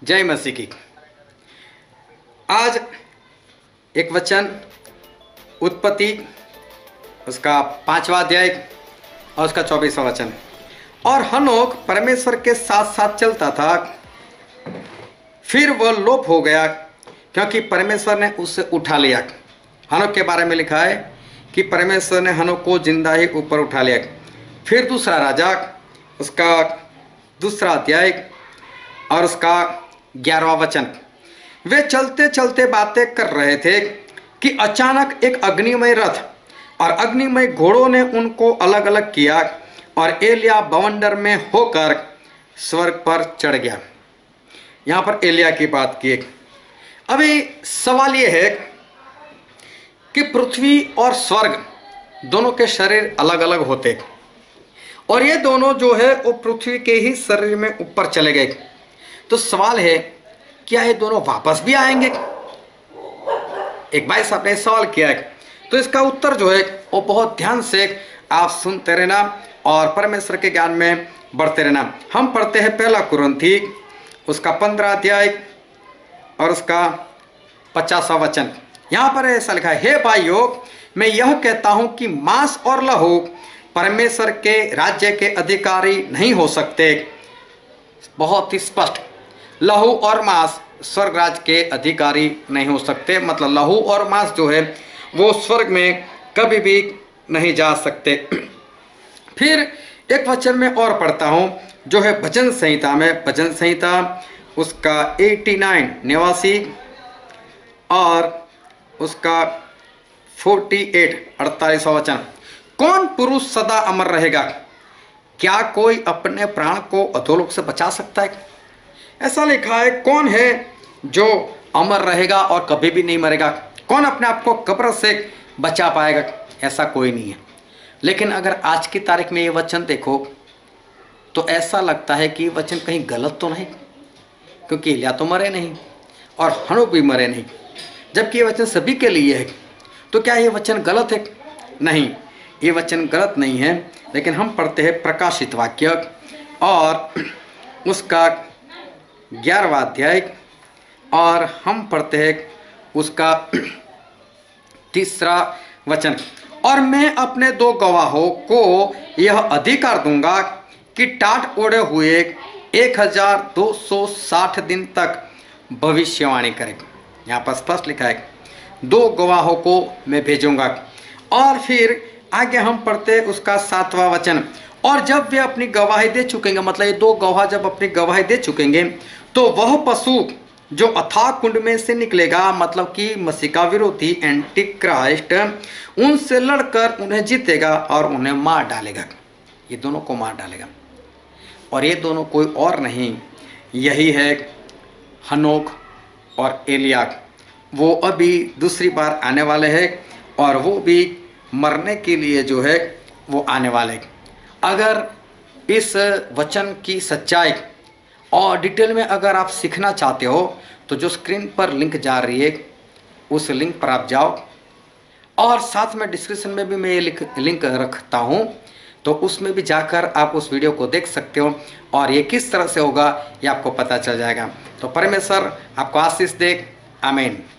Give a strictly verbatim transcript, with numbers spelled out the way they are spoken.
जय मसीह की। आज एक वचन उत्पत्ति उसका पांचवा अध्याय और उसका चौबीसवां वचन। और हनोक परमेश्वर के साथ साथ चलता था, फिर वह लोप हो गया क्योंकि परमेश्वर ने उसे उठा लिया। हनोक के बारे में लिखा है कि परमेश्वर ने हनोक को जिंदा ही ऊपर उठा लिया। फिर दूसरा राजा उसका दूसरा अध्याय और उसका ग्यारहवां वचन। वे चलते चलते बातें कर रहे थे कि अचानक एक अग्निमय रथ और अग्निमय घोड़ों ने उनको अलग अलग किया और एलिया बवंडर में होकर स्वर्ग पर चढ़ गया। यहाँ पर एलिया की बात की। अभी सवाल ये है कि पृथ्वी और स्वर्ग दोनों के शरीर अलग अलग होते और ये दोनों जो है वो पृथ्वी के ही शरीर में ऊपर चले गए। तो सवाल है, क्या ये दोनों वापस भी आएंगे? एक भाई साहब ने सवाल किया है, तो इसका उत्तर जो है वो बहुत ध्यान से आप सुनते रहना और परमेश्वर के ज्ञान में बढ़ते रहना। हम पढ़ते हैं पहला कुरिन्थी उसका पंद्रह अध्याय और उसका पचासवां वचन। यहाँ पर ऐसा लिखा है, हे भाइयों, मैं यह कहता हूँ कि मांस और लहू परमेश्वर के राज्य के अधिकारी नहीं हो सकते। बहुत ही स्पष्ट, लहू और मांस स्वर्ग राज्य के अधिकारी नहीं हो सकते। मतलब लहू और मांस जो है वो स्वर्ग में कभी भी नहीं जा सकते। फिर एक वचन में और पढ़ता हूँ जो है भजन संहिता में, भजन संहिता उसका नवासी निवासी और उसका अड़तालीस अड़तालीसवां वचन। कौन पुरुष सदा अमर रहेगा? क्या कोई अपने प्राण को अधोलोक से बचा सकता है? ऐसा लिखा है, कौन है जो अमर रहेगा और कभी भी नहीं मरेगा? कौन अपने आप को कब्र से बचा पाएगा? ऐसा कोई नहीं है। लेकिन अगर आज की तारीख में ये वचन देखो तो ऐसा लगता है कि ये वचन कहीं गलत तो नहीं, क्योंकि एलिया तो मरे नहीं और हनोक भी मरे नहीं, जबकि ये वचन सभी के लिए है। तो क्या ये वचन गलत है? नहीं, ये वचन गलत नहीं है। लेकिन हम पढ़ते हैं प्रकाशित वाक्य और उसका ग्यारहवां अध्याय और हम पढ़ते हैं उसका तीसरा वचन। और मैं अपने दो गवाहों को यह अधिकार दूंगा कि टाट ओढ़े हुए एक हजार दो सौ साठ दिन तक भविष्यवाणी करें। यहाँ पर स्पष्ट लिखा है, दो गवाहों को मैं भेजूंगा। और फिर आगे हम पढ़ते उसका सातवां वचन। और जब वे अपनी गवाही दे चुकेंगे, मतलब ये दो गवाह जब अपनी गवाही दे चुकेंगे, तो वह पशु जो अथाह कुंड में से निकलेगा, मतलब कि मसीह का विरोधी एंटी क्राइस्ट, उनसे लड़कर उन्हें जीतेगा और उन्हें मार डालेगा। ये दोनों को मार डालेगा और ये दोनों कोई और नहीं, यही है हनोक और एलिया। वो अभी दूसरी बार आने वाले हैं और वो भी मरने के लिए जो है वो आने वाले। अगर इस वचन की सच्चाई और डिटेल में अगर आप सीखना चाहते हो तो जो स्क्रीन पर लिंक जा रही है उस लिंक पर आप जाओ और साथ में डिस्क्रिप्शन में भी मैं ये लिंक रखता हूँ, तो उसमें भी जाकर आप उस वीडियो को देख सकते हो और ये किस तरह से होगा ये आपको पता चल जाएगा। तो परमेश्वर आपको आशीष दे। आमीन।